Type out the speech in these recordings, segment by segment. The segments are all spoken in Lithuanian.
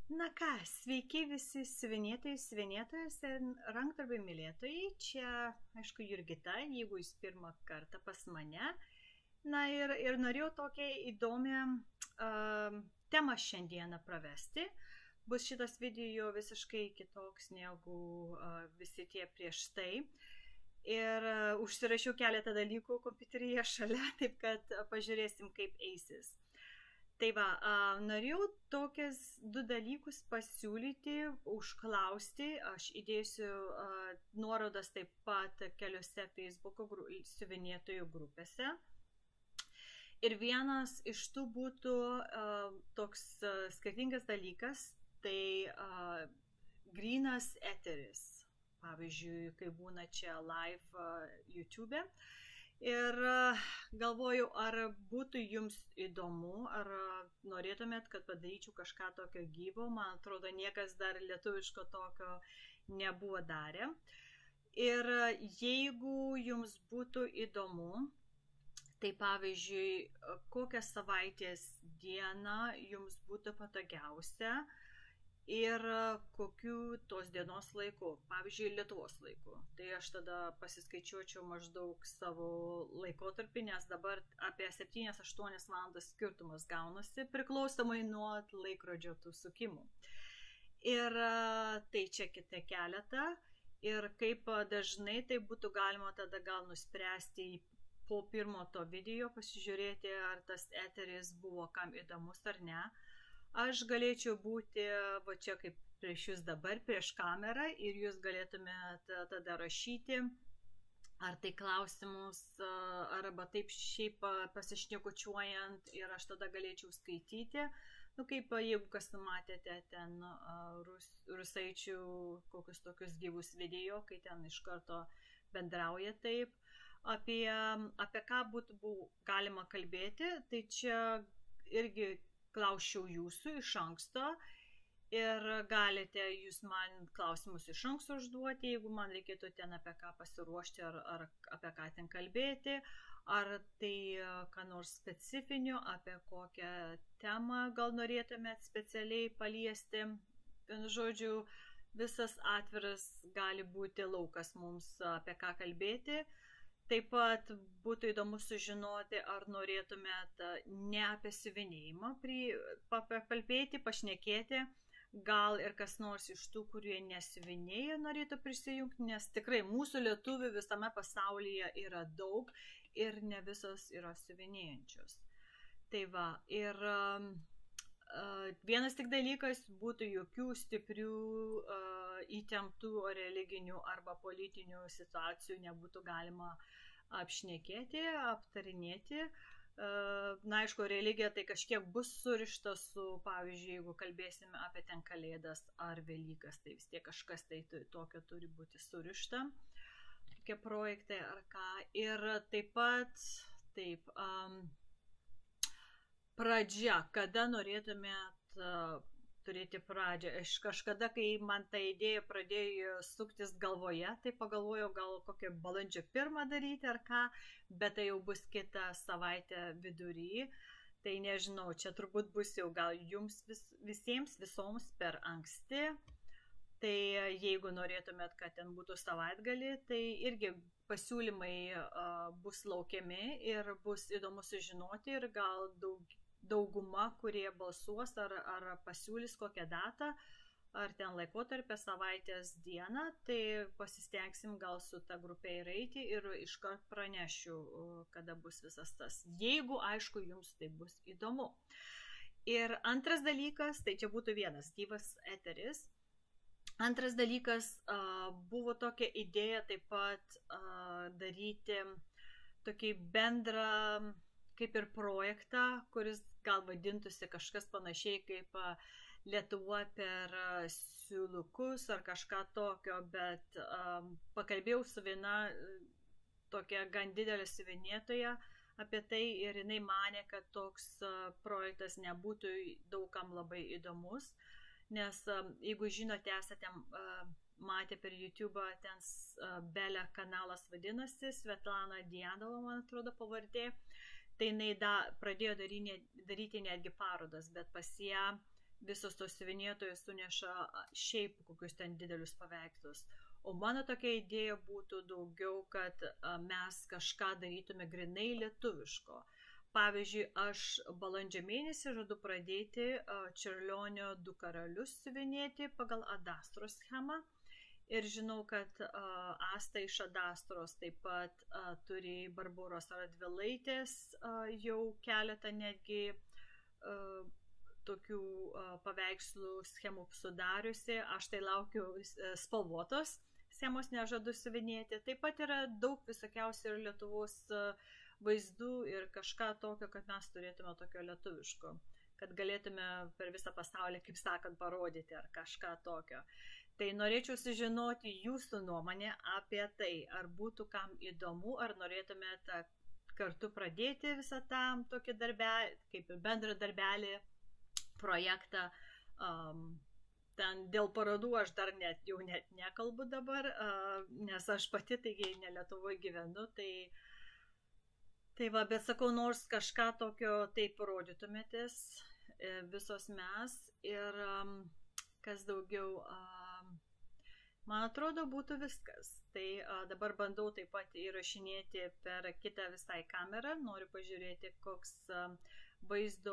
Na ką, sveiki visi siuvinėtojai, siuvinėtojas ir rankdarbių mylėtojai. Čia, aišku, Jurgita, jeigu jūs pirmą kartą pas mane. Na ir norėjau tokią įdomią temą šiandieną pravesti. Bus šitas video visiškai kitoks negu visi tie prieš tai. Ir užsirašiau keletą dalykų kompiuteryje šalia, taip kad pažiūrėsim, kaip eisis. Tai va, norėjau tokias du dalykus pasiūlyti, užklausti. Aš įdėsiu nuorodas taip pat keliose Facebook'o siuvinėtojų grupėse. Ir vienas iš tų būtų toks skirtingas dalykas, tai grynas eteris. Pavyzdžiui, kai būna čia live YouTube'e. Ir galvoju, ar būtų jums įdomu, ar norėtumėt, kad padaryčiau kažką tokio gyvo. Man atrodo, niekas dar lietuviško tokio nebuvo darę. Ir jeigu jums būtų įdomu, tai pavyzdžiui, kokią savaitės dieną jums būtų patogiausia ir kokiu tos dienos laiku, pavyzdžiui, Lietuvos laiku. Tai aš tada pasiskaičiuočiau maždaug savo laikotarpį, nes dabar apie 7-8 valandas skirtumas gaunasi, priklausomai nuo laikrodžio tų sukimų. Ir tai čia kita keletą. Ir kaip dažnai tai būtų galima tada gal nuspręsti po pirmo to video, pasižiūrėti, ar tas eteris buvo kam įdomus ar ne. Aš galėčiau būti va čia kaip prieš jūs dabar, prieš kamerą, ir jūs galėtumėte tada rašyti, ar tai klausimus, arba taip šiaip pasišnekučiuojant, ir aš tada galėčiau skaityti. Nu, kaip jeigu kas matėte ten rusaičių kokius tokius gyvus video, kai ten iš karto bendrauja taip, apie ką būtų galima kalbėti, tai čia irgi klausčiau jūsų iš anksto ir galite jūs man klausimus iš anksto užduoti, jeigu man reikėtų ten apie ką pasiruošti ar apie ką ten kalbėti, ar tai ką nors specifinio, apie kokią temą gal norėtumėt specialiai paliesti. Vienu žodžiu, visas atviras gali būti laukas mums apie ką kalbėti. Taip pat būtų įdomu sužinoti, ar norėtumėt ne apie siuvinėjimą pakalbėti, pašnekėti, gal ir kas nors iš tų, kurie nesiuvinėja, norėtų prisijungti, nes tikrai mūsų lietuvių visame pasaulyje yra daug ir ne visos yra siuvinėjančios. Tai va, ir vienas tik dalykas būtų jokių stiprių įtemptų religinių arba politinių situacijų nebūtų galima apšnekėti, aptarinėti. Na, aišku, religija tai kažkiek bus surišta su, pavyzdžiui, jeigu kalbėsime apie ten Kalėdas ar Velykas, tai vis tiek kažkas tai tokio turi būti surišta, tokie projektai ar ką. Ir taip pat, taip, pradžia, kada norėtumėt turėti pradžią. Aš kažkada, kai man ta idėja pradėjo suktis galvoje, tai pagalvojau gal kokią balandžio 1 daryti ar ką, bet tai jau bus kitą savaitę vidury. Tai nežinau, čia turbūt bus jau gal jums visiems, visoms per anksti. Tai jeigu norėtumėt, kad ten būtų savaitgalį, tai irgi pasiūlymai bus laukiami ir bus įdomu sužinoti ir gal dauguma, kurie balsuos ar pasiūlys kokią datą, ar ten laikotarpę savaitės dieną, tai pasistengsim gal su ta grupė ir eiti ir iškart pranešiu, kada bus visas tas. Jeigu, aišku, jums tai bus įdomu. Ir antras dalykas, tai čia būtų vienas gyvas eteris. Antras dalykas, buvo tokia idėja taip pat daryti tokį bendrą kaip ir projektą, kuris gal vadintųsi kažkas panašiai kaip Lietuva per siūlukus ar kažką tokio, bet pakalbėjau su viena tokia gan didelė siuvinėtoja apie tai ir jinai manė, kad toks projektas nebūtų daugam labai įdomus, nes jeigu žinote, esate matę per YouTube, ten Belė kanalas vadinasi, Svetlana Dianova, man atrodo, pavardė. Tai jinai pradėjo daryti netgi parodas, bet pas ją visos tos siuvinėtojos suneša šiaip kokius ten didelius paveikslus. O mano tokia idėja būtų daugiau, kad mes kažką darytume grinai lietuviško. Pavyzdžiui, aš balandžio mėnesį žadu pradėti Čiurlionio Du karalius siuvinėti pagal Adastro schemą. Ir žinau, kad Asta iš Adastros taip pat turi Barboros Radvilaitės jau keletą netgi tokių paveikslų schemų sudariusi. Aš tai laukiu spalvotos schemos, nežadu siuvinėti. Taip pat yra daug visokiausių ir Lietuvos vaizdų ir kažką tokio, kad mes turėtume tokio lietuviško, kad galėtume per visą pasaulį, kaip sakant, parodyti ar kažką tokio. Tai norėčiau sužinoti jūsų nuomonę apie tai, ar būtų kam įdomu, ar norėtumėte kartu pradėti visą tą tokį darbelį, kaip ir bendrą darbelį, projektą. Ten dėl parodų aš dar net nekalbu dabar, nes aš pati taigi ne Lietuvoje gyvenu, tai va, bet sakau, nors kažką tokio taip parodytumėtės visos mes ir kas daugiau, man atrodo, būtų viskas. Tai dabar bandau taip pat įrašinėti per kitą visai kamerą, noriu pažiūrėti, koks vaizdo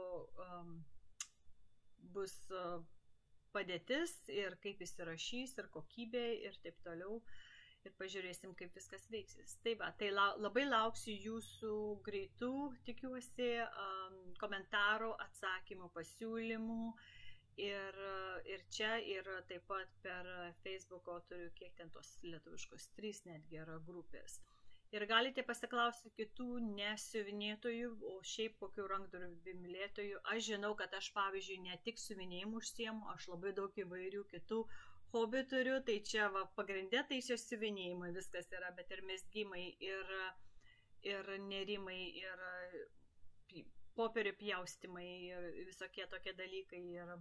bus padėtis ir kaip jis įrašys ir kokybė ir taip toliau. Ir pažiūrėsim, kaip viskas veiksis. Tai va, tai labai lauksiu jūsų greitų, tikiuosi, komentarų, atsakymų, pasiūlymų. Ir čia, ir taip pat per Facebook'o turiu, kiek ten tos lietuviškos 3 netgi yra grupės. Ir galite pasiklausyti kitų nesiuvinėtojų, o šiaip kokių rankdarbių mylėtojų. Aš žinau, kad aš, pavyzdžiui, ne tik siuvinėjimu užsiemu, aš labai daug įvairių kitų hobių turiu, tai čia va, pagrindė tai čia siuvinėjimai viskas yra, bet ir mezgimai, ir nerimai, ir popierių pjaustymai, ir visokie tokie dalykai,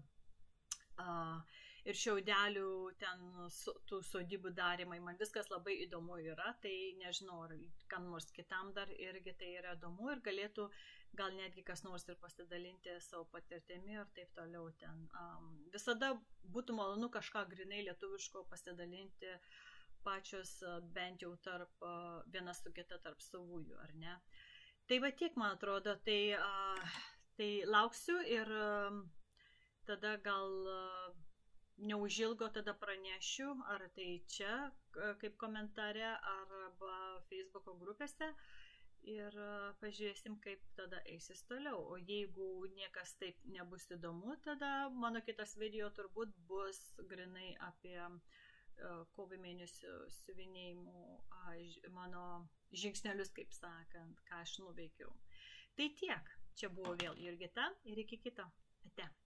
ir šiaudelių ten tų sodybų darymai, man viskas labai įdomu yra, tai nežinau, ar kam nors kitam dar irgi tai yra įdomu ir galėtų gal netgi kas nors ir pasidalinti savo patirtimi ir taip toliau ten. Visada būtų malonu kažką grinai lietuviško pasidalinti pačios bent jau tarp viena su kita tarp savųjų, ar ne? Tai va tiek, man atrodo, tai lauksiu ir tada gal neužilgo tada pranešiu, ar tai čia kaip komentare arba Facebook'o grupėse. Ir pažiūrėsim, kaip tada eisis toliau. O jeigu niekas taip nebus įdomu, tada mano kitas video turbūt bus grinai apie kovo mėnesio siuvinėjimų mano žingsnelius, kaip sakant, ką aš nuveikiau. Tai tiek. Čia buvo vėl Jurgita ir iki kito. Ate.